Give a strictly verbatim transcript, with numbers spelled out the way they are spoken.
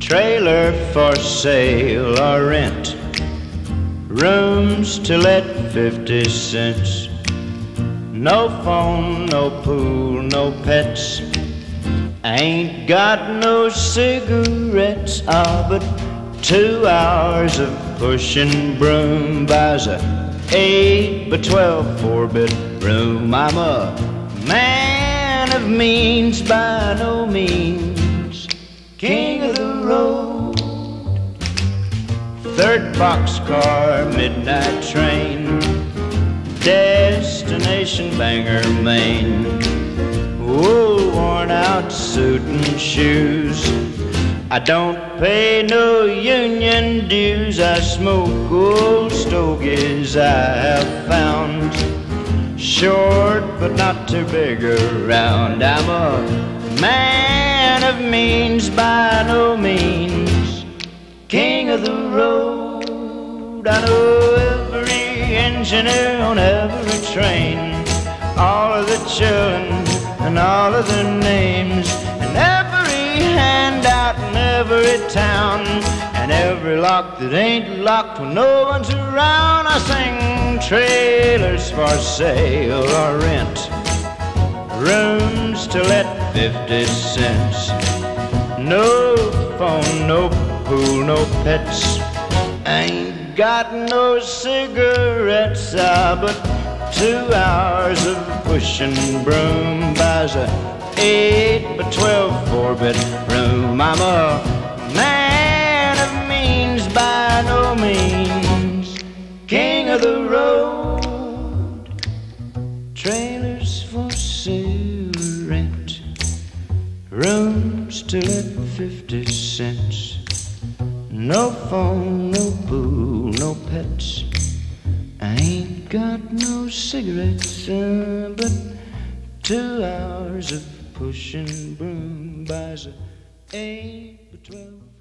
Trailer for sale or rent, rooms to let fifty cents. No phone, no pool, no pets. Ain't got no cigarettes. Ah, but two hours of pushing broom buys a eight by twelve four-bit room. I'm a man of means by no means, king of the road. Third boxcar, midnight train, destination Bangor, Maine. Wool worn out suit and shoes. I don't pay no union dues. I smoke old stogies I have found, short but not too big around. I'm a man of means by no means, king of the road. I know every engineer on every train, all of the children and all of their names, and every handout in every town, and every lock that ain't locked when no one's around. I sing trailers for sale or rent, rooms to let fifty cents. No phone, no pool, no pets. Ain't got no cigarettes. Ah, but two hours of pushing broom buys a eight by twelve four-bit room. I'm a man of means by no means, king of the road. Trailers for sale, rent, rooms to let fifty cents. No phone, no pool, no pets. I ain't got no cigarettes, uh, but two hours of pushing broom buys a eight by twelve